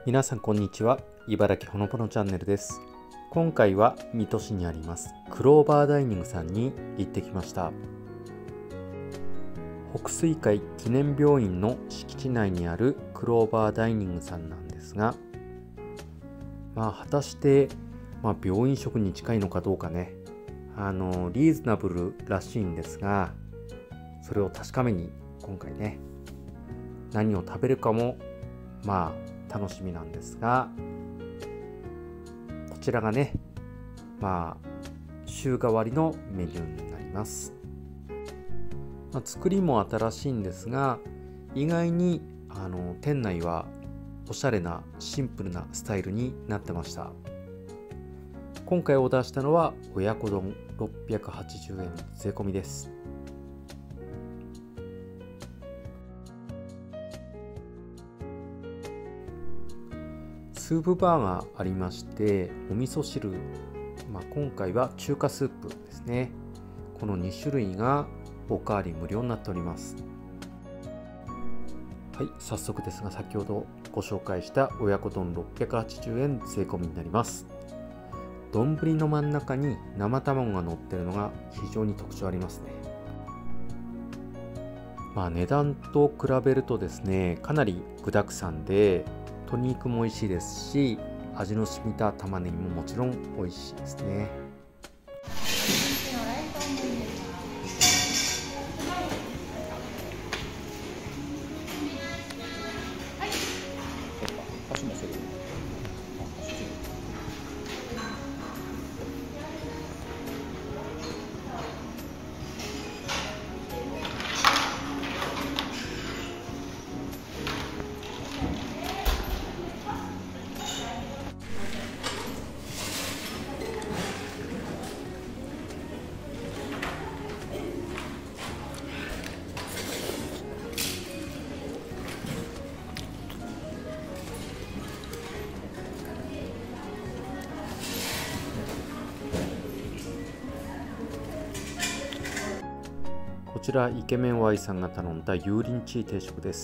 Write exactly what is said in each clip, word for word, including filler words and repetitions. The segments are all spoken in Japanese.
皆さんこんにちは。茨城ほのぼのチャンネルです。今回は水戸市にありますクローバーダイニングさんに行ってきました。北水会記念病院の敷地内にあるクローバーダイニングさんなんですが、まあ果たして、まあ、病院食に近いのかどうかね、あのリーズナブルらしいんですが、それを確かめに今回ね、何を食べるかもまあ楽しみなんですが、こちらがね、まあ週替わりのメニューになります。まあ、作りも新しいんですが、意外にあの店内はおしゃれなシンプルなスタイルになってました。今回オーダーしたのは親子丼ろっぴゃくはちじゅうえん税込みです。スープバーがありまして、お味噌汁、まあ、今回は中華スープですね。このに種類がおかわり無料になっております。はい、早速ですが、先ほどご紹介した親子丼ろっぴゃくはちじゅうえん税込みになります。丼の真ん中に生卵が乗っているのが非常に特徴ありますね。まあ、値段と比べるとですね、かなり具沢山で、鶏肉も美味しいですし、味の染みた玉ねぎももちろん美味しいですね。こちらイケメン Y さんが頼んだ油淋鶏定食です。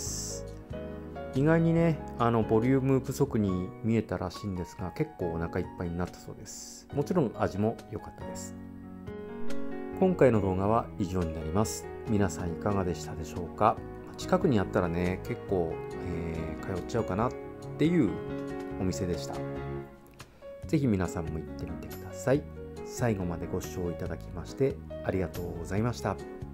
意外にね、あのボリューム不足に見えたらしいんですが、結構お腹いっぱいになったそうです。もちろん味も良かったです。今回の動画は以上になります。皆さんいかがでしたでしょうか。近くにあったらね、結構、えー、通っちゃうかなっていうお店でした。ぜひ皆さんも行ってみてください。最後までご視聴いただきましてありがとうございました。